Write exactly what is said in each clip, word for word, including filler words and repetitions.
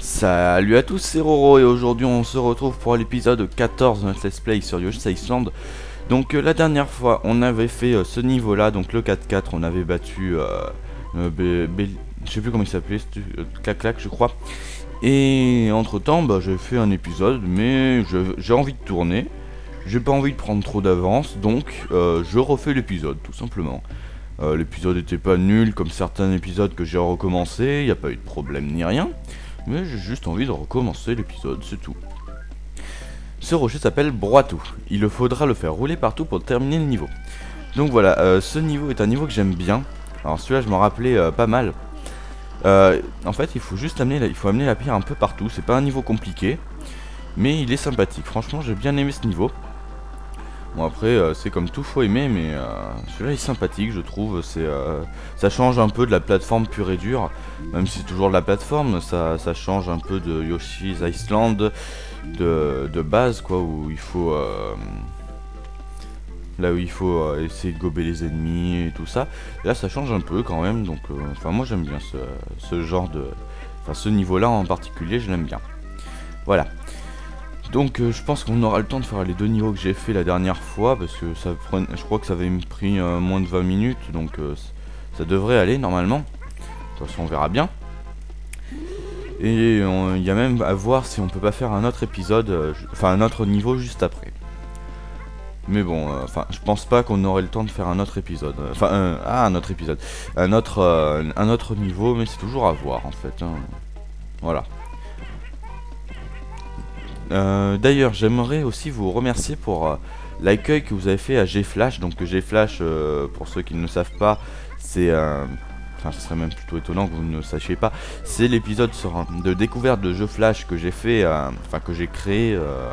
Salut à tous, c'est Roro et aujourd'hui on se retrouve pour l'épisode quatorze de notre let's play sur Yoshi's Island. Donc euh, la dernière fois on avait fait euh, ce niveau là, donc le quatre quatre, on avait battu, euh, euh, B- B- je sais plus comment il s'appelait, euh, Clac Clac je crois. Et entre temps bah, j'ai fait un épisode mais je- j'ai envie de tourner, j'ai pas envie de prendre trop d'avance donc euh, je refais l'épisode tout simplement. Euh, l'épisode était pas nul comme certains épisodes que j'ai recommencé, il n'y a pas eu de problème ni rien. Mais j'ai juste envie de recommencer l'épisode, c'est tout. Ce rocher s'appelle Broitou. Il le faudra le faire rouler partout pour terminer le niveau. Donc voilà, euh, ce niveau est un niveau que j'aime bien. Alors celui-là je m'en rappelais euh, pas mal. Euh, en fait il faut juste amener la, il faut amener la pierre un peu partout. C'est pas un niveau compliqué, mais il est sympathique. Franchement j'ai bien aimé ce niveau. Bon après euh, c'est comme tout, faut aimer, mais euh, celui-là est sympathique je trouve, c'est euh, ça change un peu de la plateforme pure et dure, même si c'est toujours de la plateforme, ça, ça change un peu de Yoshi's Island de, de base quoi, où il faut euh, là où il faut euh, essayer de gober les ennemis et tout ça. Et là ça change un peu quand même, donc euh, enfin moi j'aime bien ce, ce genre de, enfin ce niveau là en particulier je l'aime bien. Voilà. Donc euh, je pense qu'on aura le temps de faire les deux niveaux que j'ai fait la dernière fois, parce que ça prend, je crois que ça avait pris euh, moins de vingt minutes, donc euh, ça devrait aller normalement. De toute façon on verra bien. Et il y a même à voir si on peut pas faire un autre épisode, euh, enfin un autre niveau juste après. Mais bon, enfin euh, je pense pas qu'on aurait le temps de faire un autre épisode. Enfin euh, ah un autre épisode, un autre euh, un autre niveau, mais c'est toujours à voir en fait. Hein. Voilà. Euh, D'ailleurs, j'aimerais aussi vous remercier pour euh, l'accueil que vous avez fait à G-Flash. Donc G-Flash, euh, pour ceux qui ne le savent pas, c'est... Euh, enfin, ce serait même plutôt étonnant que vous ne le sachiez pas. C'est l'épisode de découverte de jeux Flash que j'ai fait, euh, enfin que j'ai créé... Euh,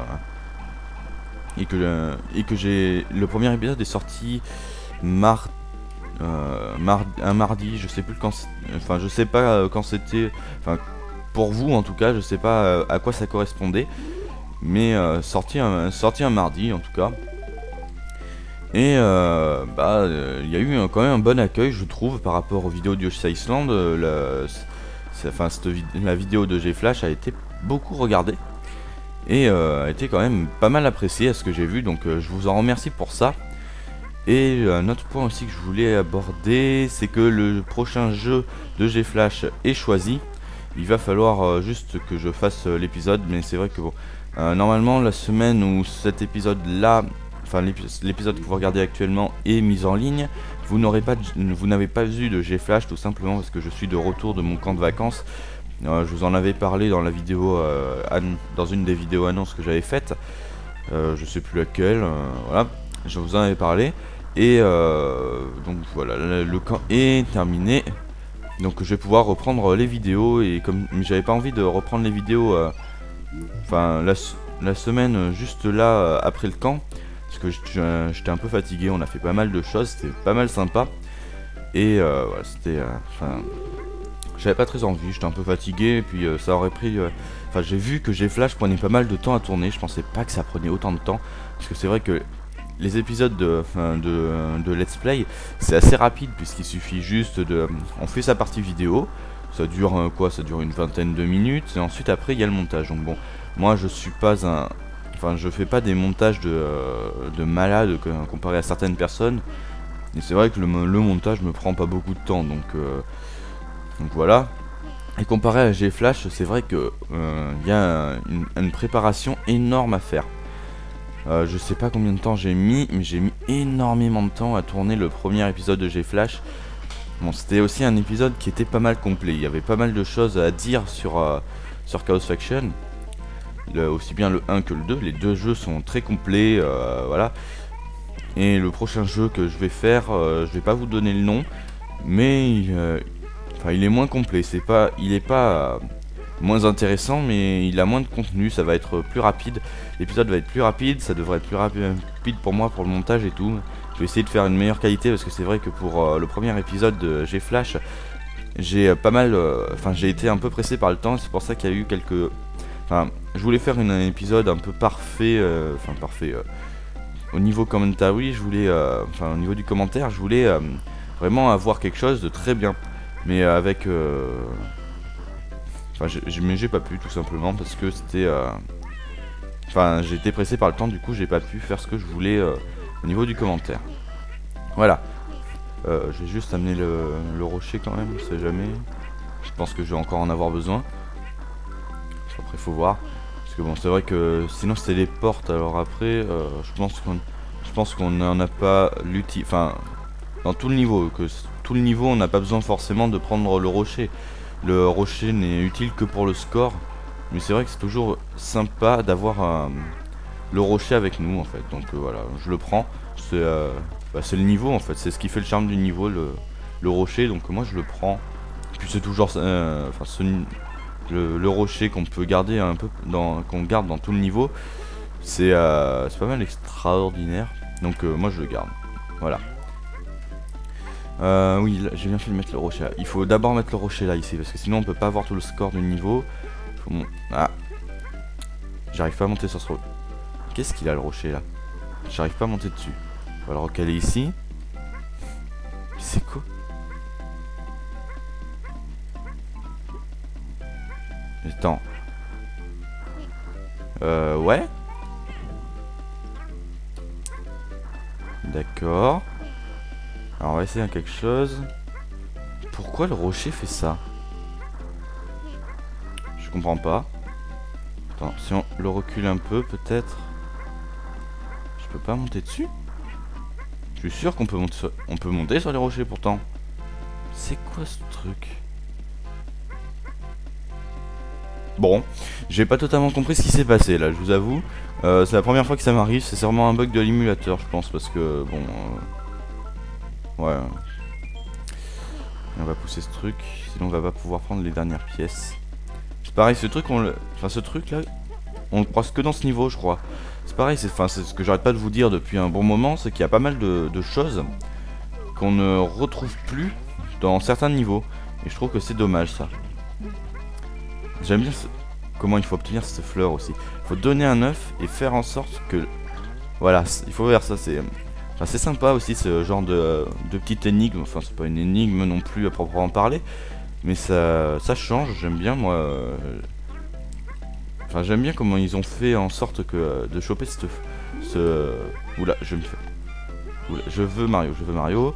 et que, euh, et que j'ai... Le premier épisode est sorti mar... Euh, mar... un mardi, je sais plus quand... Enfin, je sais pas euh, quand c'était... Enfin, pour vous en tout cas, je sais pas euh, à quoi ça correspondait. Mais euh, sorti, un, sorti un mardi en tout cas. Et euh, bah il euh, y a eu un, quand même un bon accueil je trouve par rapport aux vidéos de Yoshi's Island. euh, la, enfin, cette, la vidéo de G-Flash a été beaucoup regardée. Et euh, a été quand même pas mal appréciée à ce que j'ai vu. Donc euh, je vous en remercie pour ça. Et un autre point aussi que je voulais aborder, c'est que le prochain jeu de G-Flash est choisi. Il va falloir euh, juste que je fasse euh, l'épisode, mais c'est vrai que bon, euh, normalement la semaine où cet épisode là, enfin l'épisode que vous regardez actuellement est mis en ligne, vous n'aurez pas, vous n'avez pas vu de G-Flash tout simplement parce que je suis de retour de mon camp de vacances. Euh, je vous en avais parlé dans la vidéo, euh, dans une des vidéos annonces que j'avais faites, euh, je sais plus laquelle, euh, voilà, je vous en avais parlé. Et euh, donc voilà, le, le camp est terminé. Donc je vais pouvoir reprendre les vidéos, et comme j'avais pas envie de reprendre les vidéos euh, enfin la, la semaine juste là euh, après le camp, parce que j'étais un peu fatigué, on a fait pas mal de choses, c'était pas mal sympa. Et euh, voilà, c'était enfin euh, j'avais pas très envie, j'étais un peu fatigué, et puis euh, ça aurait pris enfin euh, j'ai vu que G-Flash prenait pas mal de temps à tourner, je pensais pas que ça prenait autant de temps, parce que c'est vrai que les épisodes de, enfin, de, de Let's Play, c'est assez rapide puisqu'il suffit juste de... On fait sa partie vidéo, ça dure euh, quoi, ça dure une vingtaine de minutes, et ensuite après il y a le montage. Donc bon, moi je suis pas un... Enfin je fais pas des montages de, euh, de malade comparé à certaines personnes. Et c'est vrai que le, le montage me prend pas beaucoup de temps, donc, euh, donc voilà. Et comparé à G-Flash, c'est vrai que euh, y a une, une préparation énorme à faire. Euh, je sais pas combien de temps j'ai mis, mais j'ai mis énormément de temps à tourner le premier épisode de G-Flash. Bon, c'était aussi un épisode qui était pas mal complet. Il y avait pas mal de choses à dire sur, euh, sur Chaos Faction. Le, aussi bien le un que le deux. Les deux jeux sont très complets, euh, voilà. Et le prochain jeu que je vais faire, euh, je vais pas vous donner le nom, mais euh, enfin, il est moins complet. C'est pas, il est pas... Euh, moins intéressant, mais il a moins de contenu, ça va être plus rapide, l'épisode va être plus rapide, ça devrait être plus rapide pour moi pour le montage et tout. Je vais essayer de faire une meilleure qualité parce que c'est vrai que pour euh, le premier épisode de G-Flash, j'ai euh, pas mal, enfin euh, j'ai été un peu pressé par le temps, c'est pour ça qu'il y a eu quelques, enfin je voulais faire une, un épisode un peu parfait, enfin euh, parfait, euh, au niveau commentary, je voulais, enfin euh, au niveau du commentaire, je voulais euh, vraiment avoir quelque chose de très bien, mais euh, avec... Euh, Enfin, mais j'ai pas pu tout simplement parce que c'était... Euh... Enfin, j'ai été pressé par le temps, du coup j'ai pas pu faire ce que je voulais euh, au niveau du commentaire. Voilà. Euh, je vais juste amener le, le rocher quand même, on sait jamais. Je pense que je vais encore en avoir besoin. Après faut voir. Parce que bon, c'est vrai que sinon c'était les portes, alors après euh, je pense qu'on je pense qu'on n'en a pas l'utilité. Enfin, dans tout le niveau, que tout le niveau on n'a pas besoin forcément de prendre le rocher. Le rocher n'est utile que pour le score. Mais c'est vrai que c'est toujours sympa d'avoir euh, le rocher avec nous en fait. Donc euh, voilà, je le prends. C'est euh, bah, le niveau en fait. C'est ce qui fait le charme du niveau, le, le rocher. Donc moi je le prends. Puis c'est toujours euh, enfin, ce, le, le rocher qu'on peut garder un peu dans qu'on garde dans tout le niveau. C'est euh, pas mal extraordinaire. Donc euh, moi je le garde. Voilà. Euh, oui, j'ai bien fait de mettre le rocher là. Il faut d'abord mettre le rocher là ici parce que sinon on peut pas avoir tout le score du niveau. Mon... Ah, j'arrive pas à monter sur ce... Qu'est-ce qu'il a le rocher là? J'arrive pas à monter dessus. On va le recaler ici. C'est quoi? Attends. Euh, ouais. D'accord. Alors on va essayer quelque chose. Pourquoi le rocher fait ça? Je comprends pas. Attends, si on le recule un peu, peut-être. Je peux pas monter dessus? Je suis sûr qu'on peut monter sur... On peut monter sur les rochers pourtant. C'est quoi ce truc? Bon, j'ai pas totalement compris ce qui s'est passé là, je vous avoue. Euh, c'est la première fois que ça m'arrive, c'est sûrement un bug de l'émulateur, je pense, parce que bon. Euh... Ouais. On va pousser ce truc, sinon on va pas pouvoir prendre les dernières pièces. C'est pareil, ce truc, on le... enfin ce truc là, on le croise que dans ce niveau, je crois. C'est pareil, c'est enfin, ce que j'arrête pas de vous dire depuis un bon moment, c'est qu'il y a pas mal de, de choses qu'on ne retrouve plus dans certains niveaux. Et je trouve que c'est dommage ça. J'aime bien ce... comment il faut obtenir cette fleur aussi. Il faut donner un œuf et faire en sorte que... Voilà, il faut faire ça, c'est... Enfin, c'est sympa aussi ce genre de, de petite énigme. Enfin, c'est pas une énigme non plus à proprement parler. Mais ça, ça change, j'aime bien moi. Euh... Enfin, j'aime bien comment ils ont fait en sorte que de choper cette, ce. Oula, je me fais. Oula, je veux Mario, je veux Mario.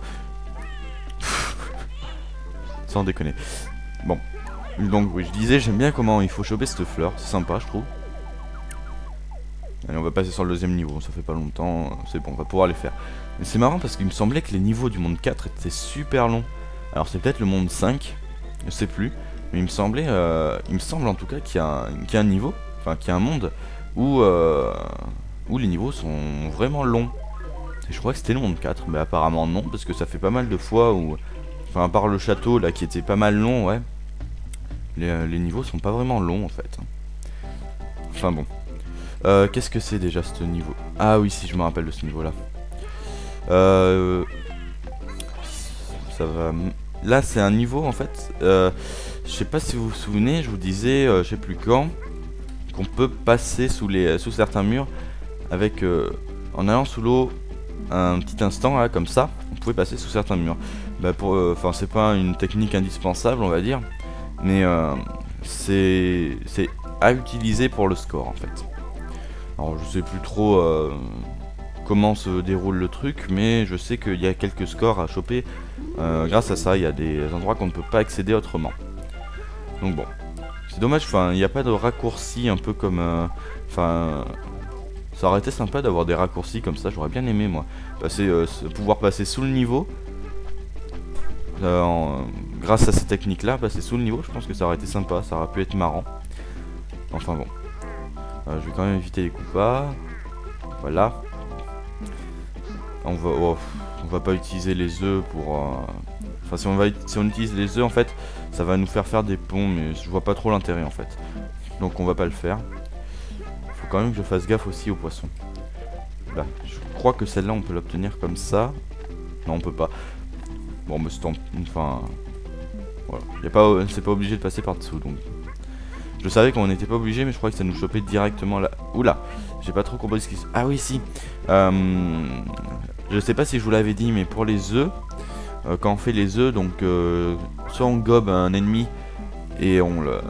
Sans déconner. Bon, donc oui, je disais, j'aime bien comment il faut choper cette fleur, c'est sympa, je trouve. Allez, on va passer sur le deuxième niveau, ça fait pas longtemps, c'est bon, on va pouvoir les faire. Mais c'est marrant parce qu'il me semblait que les niveaux du monde quatre étaient super longs. Alors c'est peut-être le monde cinq. Je sais plus, mais il me semblait, euh, il me semble en tout cas qu'il y, qu y a un niveau, enfin qu'il y a un monde où, euh, où les niveaux sont vraiment longs. Et je crois que c'était le monde quatre, mais apparemment non, parce que ça fait pas mal de fois où, enfin à part le château là qui était pas mal long, ouais, les, les niveaux sont pas vraiment longs en fait. Enfin bon, euh, qu'est-ce que c'est déjà ce niveau? Ah oui, si je me rappelle de ce niveau là. Euh, ça va. Là c'est un niveau en fait, euh, je sais pas si vous vous souvenez, je vous disais, euh, je sais plus quand, qu'on peut passer sous, les, sous certains murs avec, euh, en allant sous l'eau un petit instant là comme ça, on pouvait passer sous certains murs. Bah pour, enfin euh, c'est pas une technique indispensable on va dire, mais euh, c'est à utiliser pour le score en fait. Alors je sais plus trop euh, comment se déroule le truc, mais je sais qu'il y a quelques scores à choper. Euh, grâce à ça, il y a des endroits qu'on ne peut pas accéder autrement. Donc bon, c'est dommage, enfin, il n'y a pas de raccourci un peu comme... Enfin, euh, ça aurait été sympa d'avoir des raccourcis comme ça, j'aurais bien aimé moi. Passer, euh, pouvoir passer sous le niveau. Euh, en, grâce à ces techniques-là, passer sous le niveau, je pense que ça aurait été sympa, ça aurait pu être marrant. Enfin bon. Euh, je vais quand même éviter les coups pas. Voilà. On va... Oh, on va pas utiliser les œufs pour... Euh... Enfin, si on, va, si on utilise les œufs, en fait, ça va nous faire faire des ponts, mais je vois pas trop l'intérêt, en fait. Donc on va pas le faire. Faut quand même que je fasse gaffe aussi aux poissons. Là, je crois que celle-là, on peut l'obtenir comme ça. Non, on peut pas. Bon, mais c'est en... Enfin... Voilà. C'est pas obligé de passer par-dessous, donc... Je savais qu'on n'était pas obligé, mais je crois que ça nous chopait directement là. Oula, j'ai pas trop compris ce qui se... Ah oui, si. Euh... Je sais pas si je vous l'avais dit, mais pour les œufs, euh, quand on fait les œufs, donc euh, soit on gobe un ennemi et on le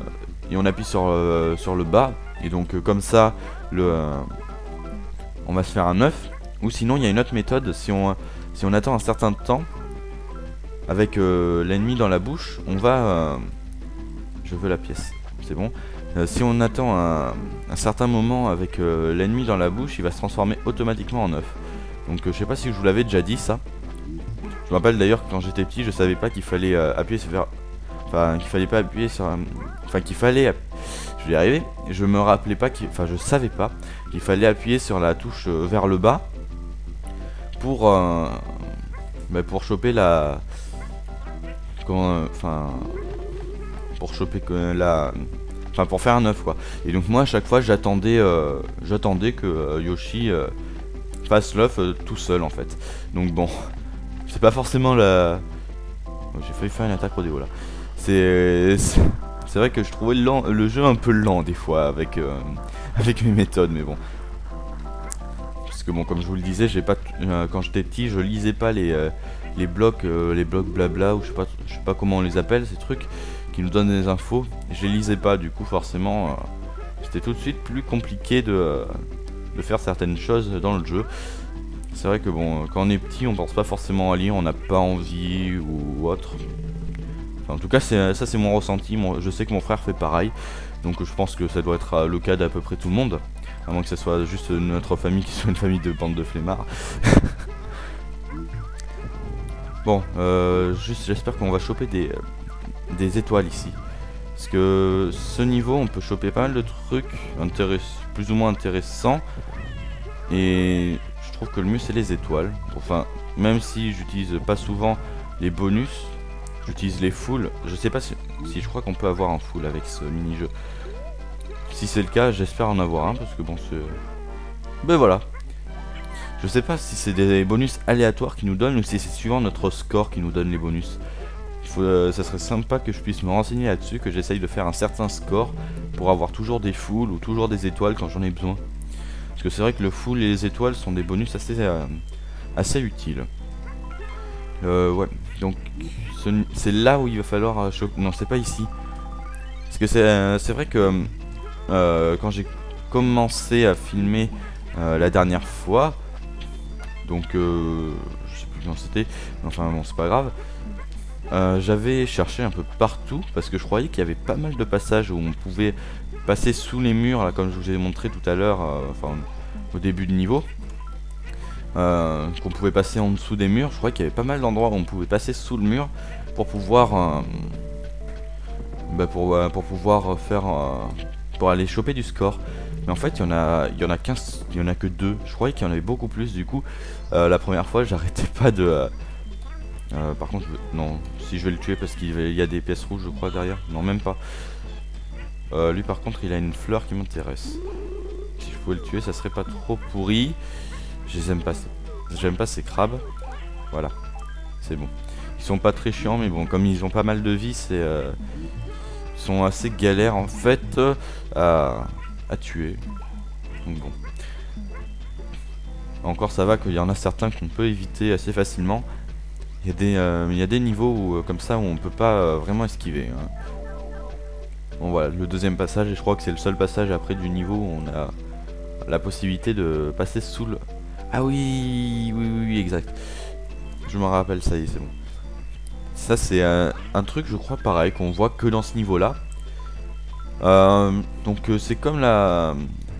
et on appuie sur, euh, sur le bas. Et donc euh, comme ça, le, euh, on va se faire un œuf. Ou sinon il y a une autre méthode, si on, si on attend un certain temps, avec euh, l'ennemi dans la bouche, on va... Euh, je veux la pièce, c'est bon. Euh, si on attend un, un certain moment avec euh, l'ennemi dans la bouche, il va se transformer automatiquement en œuf. Donc euh, je sais pas si je vous l'avais déjà dit ça. Je me rappelle d'ailleurs que quand j'étais petit, je savais pas qu'il fallait euh, appuyer sur... Enfin, qu'il fallait pas appuyer sur... un- Enfin, qu'il fallait... Je vais y arriver. Je me rappelais pas qu'il... Enfin, je savais pas qu'il fallait appuyer sur la touche euh, vers le bas pour... Euh... Bah, pour choper la... Comment... Enfin... Pour choper que la... Enfin, pour faire un œuf, quoi. Et donc moi, à chaque fois, j'attendais euh... j'attendais que euh, Yoshi euh... fasse l'œuf euh, tout seul, en fait. Donc bon... C'est pas forcément la... Oh, j'ai failli faire une attaque rodéo, là. C'est... C'est vrai que je trouvais lent, le jeu un peu lent, des fois, avec, euh... avec mes méthodes, mais bon. Parce que bon, comme je vous le disais, j'ai pas... Euh, quand j'étais petit, je lisais pas les... Euh... les blocs, euh, les blocs blabla, ou je sais pas, je sais pas comment on les appelle, ces trucs qui nous donnent des infos. Je les lisais pas, du coup forcément, euh, c'était tout de suite plus compliqué de, euh, de faire certaines choses dans le jeu. C'est vrai que bon, quand on est petit, on pense pas forcément à lire, on n'a pas envie ou autre. Enfin, en tout cas, ça c'est mon ressenti. Mon, je sais que mon frère fait pareil, donc je pense que ça doit être le cas d'à peu près tout le monde, à moins que ce soit juste notre famille qui soit une famille de bande de flemmards. Bon, euh, juste j'espère qu'on va choper des, des étoiles ici. Parce que ce niveau, on peut choper pas mal de trucs plus ou moins intéressants. Et je trouve que le mieux, c'est les étoiles. Enfin, même si j'utilise pas souvent les bonus, j'utilise les fulls. Je sais pas si, si je crois qu'on peut avoir un full avec ce mini-jeu. Si c'est le cas, j'espère en avoir un, parce que bon, c'est... Ben voilà. Je sais pas si c'est des bonus aléatoires qui nous donnent ou si c'est suivant notre score qui nous donne les bonus. Il faut, euh, ça serait sympa que je puisse me renseigner là-dessus, que j'essaye de faire un certain score pour avoir toujours des fulls ou toujours des étoiles quand j'en ai besoin. Parce que c'est vrai que le full et les étoiles sont des bonus assez, euh, assez utiles. Euh, ouais, donc c'est là où il va falloir euh, choper... Non, c'est pas ici. Parce que c'est euh, c'est vrai que euh, quand j'ai commencé à filmer euh, la dernière fois... Donc, euh, je sais plus quand c'était, enfin bon, c'est pas grave. Euh, J'avais cherché un peu partout parce que je croyais qu'il y avait pas mal de passages où on pouvait passer sous les murs, là, comme je vous ai montré tout à l'heure, euh, enfin au début du niveau. Euh, qu'on pouvait passer en dessous des murs. Je croyais qu'il y avait pas mal d'endroits où on pouvait passer sous le mur pour pouvoir, euh, bah pour, euh, pour pouvoir faire, euh, pour aller choper du score. Mais en fait, il y en a, il y en a quinze, il y en a que deux. Je croyais qu'il y en avait beaucoup plus. Du coup, euh, la première fois, j'arrêtais pas de. Euh, euh, par contre, je, non, si je vais le tuer parce qu'il y a des pièces rouges, je crois derrière. Non, même pas. Euh, lui, par contre, il a une fleur qui m'intéresse. Si je pouvais le tuer, ça serait pas trop pourri. Je les aime pas. J'aime pas ces crabes. Voilà, c'est bon. Ils sont pas très chiants, mais bon, comme ils ont pas mal de vie, c'est, euh, ils sont assez galères en fait euh, à. à tuer. Donc bon. Encore ça va qu'il y en a certains qu'on peut éviter assez facilement. Il y a des, euh, il y a des niveaux où, euh, comme ça où on peut pas euh, vraiment esquiver. Hein. Bon voilà, le deuxième passage, et je crois que c'est le seul passage après du niveau où on a la possibilité de passer sous le... Ah oui, oui, oui, oui, exact. Je me rappelle, ça y est, c'est bon. Ça c'est euh, un truc, je crois, pareil, qu'on voit que dans ce niveau-là. Euh, donc euh, c'est comme la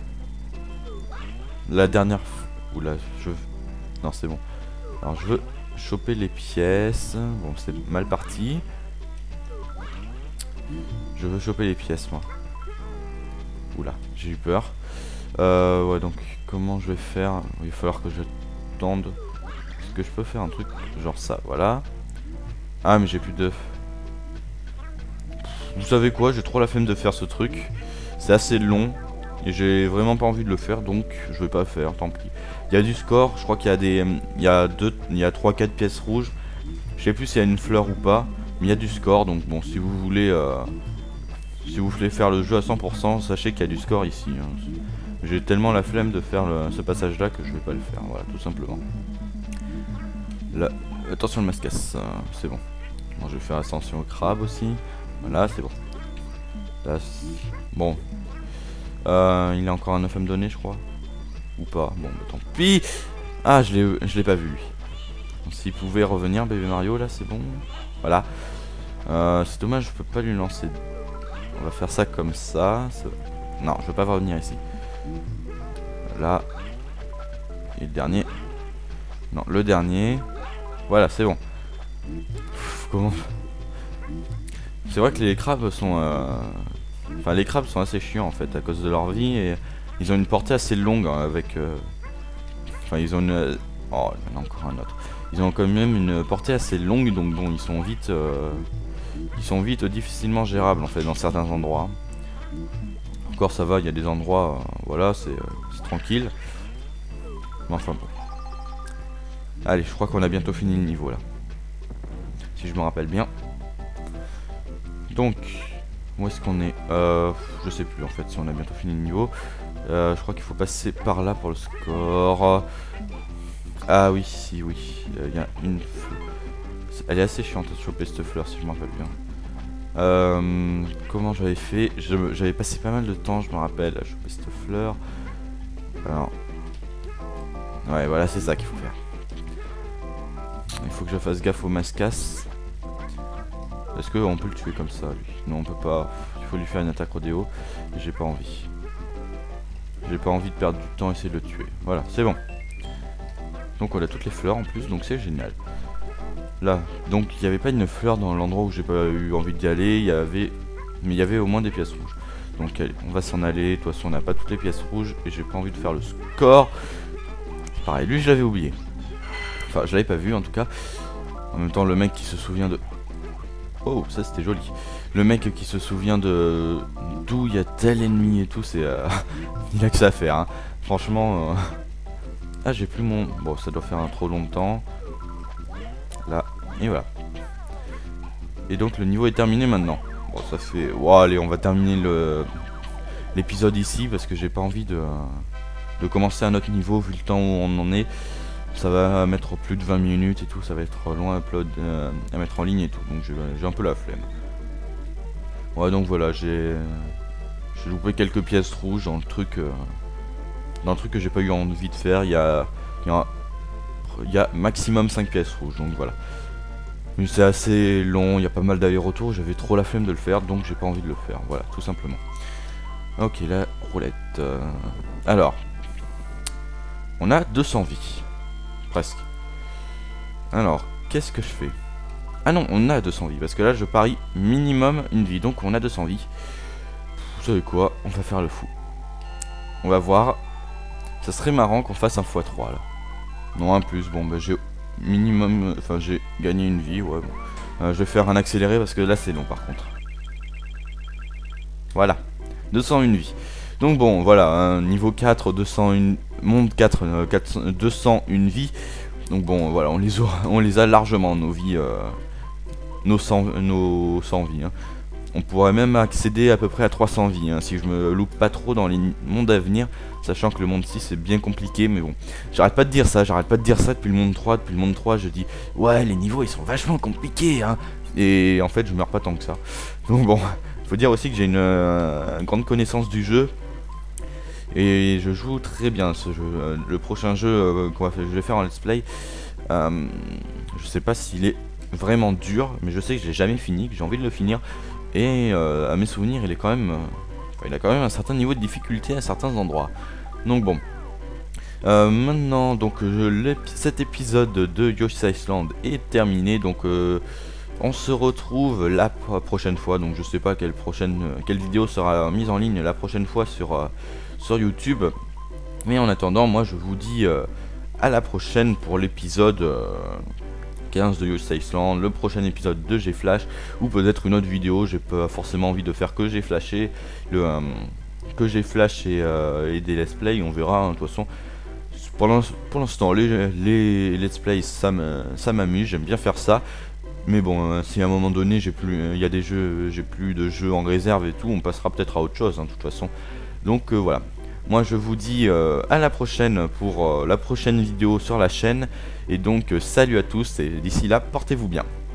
la dernière oula je non c'est bon. Alors je veux choper les pièces. Bon, c'est mal parti. Je veux choper les pièces moi. Oula, j'ai eu peur. Euh, ouais, donc comment je vais faire? Il va falloir que je tende. Est-ce que je peux faire un truc genre ça? Voilà. Ah mais j'ai plus d'œufs. Vous savez quoi, j'ai trop la flemme de faire ce truc. C'est assez long et j'ai vraiment pas envie de le faire, donc je vais pas le faire, tant pis. Il y a du score, je crois qu'il y a des, il y a deux, il y a trois quatre pièces rouges. Je sais plus s'il y a une fleur ou pas, mais il y a du score, donc bon, si vous voulez, euh, si vous voulez faire le jeu à cent pour cent, sachez qu'il y a du score ici. Hein. J'ai tellement la flemme de faire le, ce passage-là que je vais pas le faire, voilà, tout simplement. Là, attention le mascasse, euh, c'est bon. Bon, je vais faire attention au crabe aussi. Voilà, c'est bon. Là, bon. Euh, il a encore un œuf à me donner, je crois. Ou pas. Bon, bah, tant pis. Ah, je l'ai je l'ai pas vu, lui. S'il pouvait revenir, bébé Mario, là, c'est bon. Voilà. Euh, c'est dommage, je peux pas lui lancer. On va faire ça comme ça. Non, je veux pas revenir ici. Là. Et le dernier. Non, le dernier. Voilà, c'est bon. Pff, comment... C'est vrai que les crabes sont... Euh... Enfin, les crabes sont assez chiants, en fait, à cause de leur vie. Et ils ont une portée assez longue, hein, avec... Euh... Enfin, ils ont une... Oh, il y en a encore un autre. Ils ont quand même une portée assez longue, donc bon, ils sont vite... Euh... Ils sont vite difficilement gérables, en fait, dans certains endroits. Encore, ça va, il y a des endroits... Euh... Voilà, c'est euh... tranquille. Mais enfin, bon. Allez, je crois qu'on a bientôt fini le niveau, là. Si je me rappelle bien. Donc, où est-ce qu'on est, euh, je sais plus en fait si on a bientôt fini le niveau. Euh, je crois qu'il faut passer par là pour le score. Ah oui, si, oui. Il y a une fleur. Elle est assez chiante à choper cette fleur si je me rappelle bien. Euh, comment j'avais fait? J'avais passé pas mal de temps, je me rappelle, à choper cette fleur. Alors. Ouais, voilà, c'est ça qu'il faut faire. Il faut que je fasse gaffe au mascasse. Est-ce qu'on peut le tuer comme ça, lui? Non, on peut pas. Il faut lui faire une attaque rodéo. Et j'ai pas envie. J'ai pas envie de perdre du temps et essayer de le tuer. Voilà, c'est bon. Donc on a toutes les fleurs en plus, donc c'est génial. Là, donc il n'y avait pas une fleur dans l'endroit où j'ai pas eu envie d'y aller. Il y avait... Mais il y avait au moins des pièces rouges. Donc allez, on va s'en aller. De toute façon, on n'a pas toutes les pièces rouges. Et j'ai pas envie de faire le score. Pareil, lui je l'avais oublié. Enfin, je l'avais pas vu en tout cas. En même temps, le mec qui se souvient de... Oh, ça c'était joli. Le mec qui se souvient de d'où il y a tel ennemi et tout, c'est... Euh... il a que ça à faire, hein. Franchement... Euh... Ah, j'ai plus mon... Bon, ça doit faire un trop longtemps. Là, et voilà. Et donc le niveau est terminé maintenant. Bon, ça fait... Wow, allez, on va terminer le l'épisode ici, parce que j'ai pas envie de... de commencer un autre niveau, vu le temps où on en est. Ça va mettre plus de vingt minutes et tout, ça va être long à, upload, euh, à mettre en ligne et tout, donc j'ai un peu la flemme. Ouais, donc voilà, j'ai j'ai loupé quelques pièces rouges dans le truc, euh, dans le truc que j'ai pas eu envie de faire. Il y a, il y a, il y a maximum cinq pièces rouges, donc voilà. Mais c'est assez long, il y a pas mal d'allers-retours, j'avais trop la flemme de le faire, donc j'ai pas envie de le faire, voilà, tout simplement. Ok, la roulette. Euh, alors, on a deux cents vies. Presque. Alors, qu'est-ce que je fais? Ah non, on a deux cents vies, parce que là, je parie minimum une vie, donc on a deux cents vies. Vous savez quoi? On va faire le fou. On va voir. Ça serait marrant qu'on fasse un fois trois, là. Non, un plus, bon, bah j'ai minimum... Enfin, j'ai gagné une vie, ouais, bon. Euh, je vais faire un accéléré, parce que là, c'est long, par contre. Voilà. deux cent un vies. Donc bon, voilà, hein, niveau quatre, deux cent un, monde quatre, euh, quatre, deux cent un vies. Donc bon, voilà, on les, aura, on les a largement, nos vies, euh, nos, cent, nos cent vies. Hein. On pourrait même accéder à peu près à trois cents vies, hein, si je me loupe pas trop dans les mondes à venir. Sachant que le monde six est bien compliqué, mais bon, j'arrête pas de dire ça, j'arrête pas de dire ça depuis le monde trois. Depuis le monde trois, je dis, ouais, les niveaux, ils sont vachement compliqués, hein. Et en fait, je meurs pas tant que ça. Donc bon, faut dire aussi que j'ai une, euh, une grande connaissance du jeu. Et je joue très bien ce jeu. Euh, le prochain jeu euh, qu'on va faire, je vais faire en let's play, euh, je sais pas s'il est vraiment dur, mais je sais que j'ai jamais fini, que j'ai envie de le finir. Et euh, à mes souvenirs, il est quand même, euh, il a quand même un certain niveau de difficulté à certains endroits. Donc bon. Euh, maintenant, donc je, cet épisode de Yoshi's Island est terminé. Donc euh, on se retrouve la prochaine fois. Donc je sais pas quelle prochaine, quelle vidéo sera mise en ligne la prochaine fois sur euh, sur YouTube, mais en attendant, moi je vous dis euh, à la prochaine pour l'épisode euh, quinze de Yoshi's Island, le prochain épisode de G-Flash, ou peut-être une autre vidéo. J'ai pas forcément envie de faire que G-Flashé, le euh, que G-Flash et, euh, et des let's play, on verra, hein, de toute façon. Pour l'instant, les, les let's play, ça m'amuse, j'aime bien faire ça. Mais bon, euh, si à un moment donné, j'ai plus, il y a des jeux, j'ai plus de jeux en réserve et tout, on passera peut-être à autre chose, hein, de toute façon. Donc euh, voilà, moi je vous dis euh, à la prochaine pour euh, la prochaine vidéo sur la chaîne. Et donc euh, salut à tous et d'ici là, portez-vous bien.